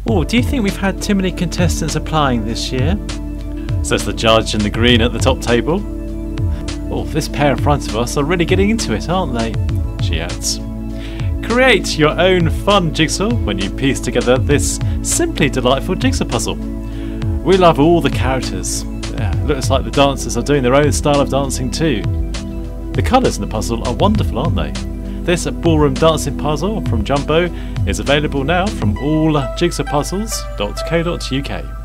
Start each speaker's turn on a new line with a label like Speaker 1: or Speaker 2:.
Speaker 1: Oh, do you think we've had too many contestants applying this year? Says the judge in the green at the top table. Oh, this pair in front of us are really getting into it, aren't they? She adds. Create your own fun jigsaw when you piece together this simply delightful jigsaw puzzle. We love all the characters. Looks like the dancers are doing their own style of dancing too. The colours in the puzzle are wonderful, aren't they? This ballroom dancing puzzle from Jumbo is available now from all jigsawpuzzles.co.uk.